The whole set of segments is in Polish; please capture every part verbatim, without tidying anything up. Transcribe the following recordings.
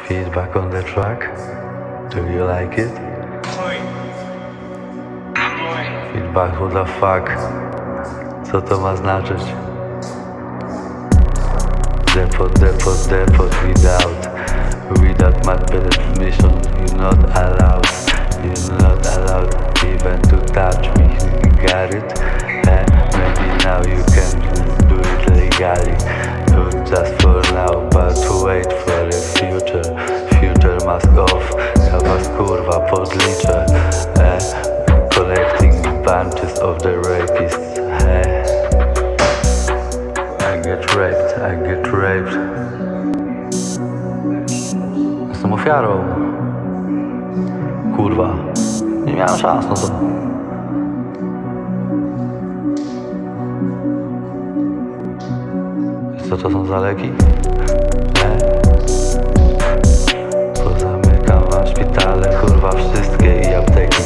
Feedback on the track. Do you like it? Feedback, who the fuck? Co to ma znaczyć? Depot, depot, depot, without Without my permission, you're not allowed. You're not allowed even to touch me. You got it? Eh? Maybe now you can do it legally. Just for now, but wait for the future. Future mask off. Ja was kurwa podliczę. Eh? Collecting bunches of the rapists. Eh? I get raped, I get raped. Jestem ofiarą. Kurwa. Nie miałem szans, no to... Co to są za leki? Nie? Pozamykam wam szpitale, kurwa wszystkie i apteki.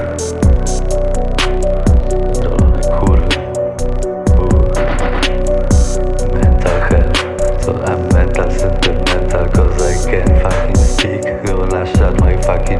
Dolone kurwy. Uuu. Mental health. So I'm mental sentimental, cause I can fucking speak. Gonna shut my fucking